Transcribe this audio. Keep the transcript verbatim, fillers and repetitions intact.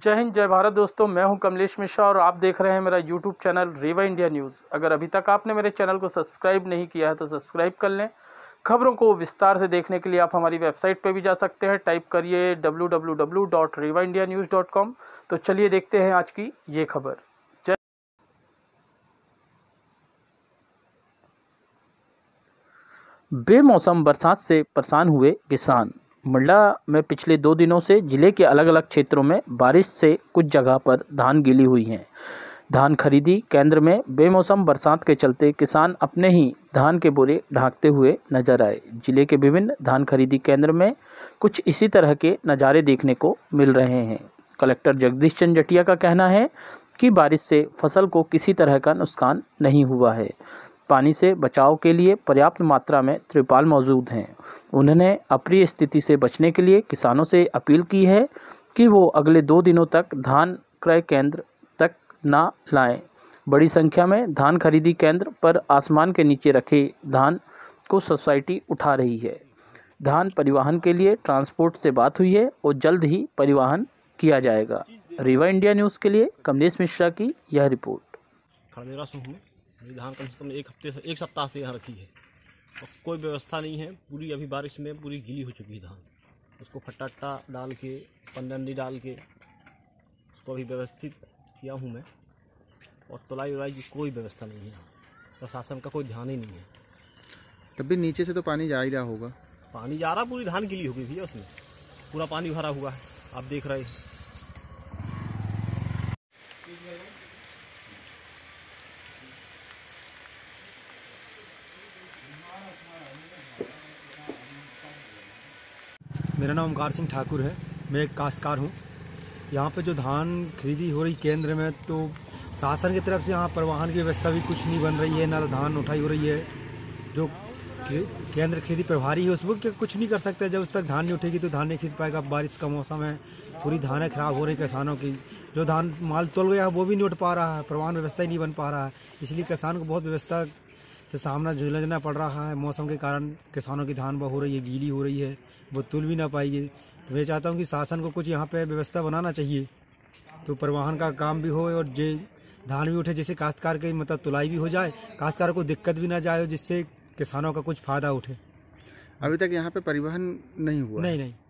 जय हिंद, जय भारत दोस्तों। मैं हूं कमलेश मिश्रा और आप देख रहे हैं मेरा YouTube channel Rewa India news. अगर अभी तक आपने मेरे चैनल को सब्सक्राइब नहीं किया है तो सब्सक्राइब कर लें। खबरों को विस्तार से देखने के लिए आप हमारी वेबसाइट पर भी जा सकते हैं। टाइप करिए W W W dot Rewa India news dot com. तो चलिए देखते हैं आज की ये खबर। बेमौसम बरसात से परेशान हुए किसान। मंडला में पिछले दो दिनों से जिले के अलग अलग क्षेत्रों में बारिश से कुछ जगह पर धान गीली हुई हैं। धान खरीदी केंद्र में बेमौसम बरसात के चलते किसान अपने ही धान के बोरे ढांकते हुए नजर आए। जिले के विभिन्न धान खरीदी केंद्र में कुछ इसी तरह के नज़ारे देखने को मिल रहे हैं। कलेक्टर जगदीश चंद्र जटिया का कहना है कि बारिश से फसल को किसी तरह का नुकसान नहीं हुआ है। पानी से बचाव के लिए पर्याप्त मात्रा में त्रिपाल मौजूद हैं। उन्होंने अप्रिय स्थिति से बचने के लिए किसानों से अपील की है कि वो अगले दो दिनों तक धान क्रय केंद्र तक ना लाएं। बड़ी संख्या में धान खरीदी केंद्र पर आसमान के नीचे रखे धान को सोसाइटी उठा रही है। धान परिवहन के लिए ट्रांसपोर्ट से बात हुई है और जल्द ही परिवहन किया जाएगा। रीवा इंडिया न्यूज़ के लिए कमलेश मिश्रा की यह रिपोर्ट। धान कम से कम एक हफ्ते से एक सप्ताह से यहाँ रखी है और कोई व्यवस्था नहीं है। पूरी अभी बारिश में पूरी गीली हो चुकी है धान। उसको फट्टा डाल के पंडंडी डाल के उसको अभी व्यवस्थित किया हूँ मैं। और तुलाई उलाई की कोई व्यवस्था नहीं है। प्रशासन का कोई ध्यान ही नहीं है। तब भी नीचे से तो पानी जा ही रहा होगा। पानी जा रहा, पूरी धान गीली हो गई भैया। उसमें पूरा पानी भरा हुआ है, आप देख रहे हैं। मेरा नाम ओमकार सिंह ठाकुर है। मैं एक काश्तकार हूँ। यहाँ पे जो धान खरीदी हो रही केंद्र में, तो शासन की तरफ से यहाँ परिवहन की व्यवस्था भी कुछ नहीं बन रही है, ना तो धान उठाई हो रही है। जो केंद्र खरीदी प्रभारी है उसको कुछ नहीं कर सकते। जब उस तक धान नहीं उठेगी तो धान नहीं खरीद पाएगा। बारिश का मौसम है, पूरी धानें खराब हो रही किसानों की। जो धान माल तोल गया है वो भी नहीं उठ पा रहा है, परिवहन व्यवस्था ही नहीं बन पा रहा है। इसलिए किसान को बहुत व्यवस्था से सामना झेलना पड़ रहा है। मौसम के कारण किसानों की धान हो रही है, गीली हो रही है, वो तुल भी ना पाएगी। तो मैं चाहता हूँ कि शासन को कुछ यहाँ पे व्यवस्था बनाना चाहिए, तो परिवहन का काम भी हो और जे धान भी उठे, जिससे काश्तकार की मतलब तुलाई भी हो जाए, काश्तकार को दिक्कत भी ना जाए, जिससे किसानों का कुछ फायदा उठे। अभी तक यहाँ पे परिवहन नहीं हुआ? नहीं नहीं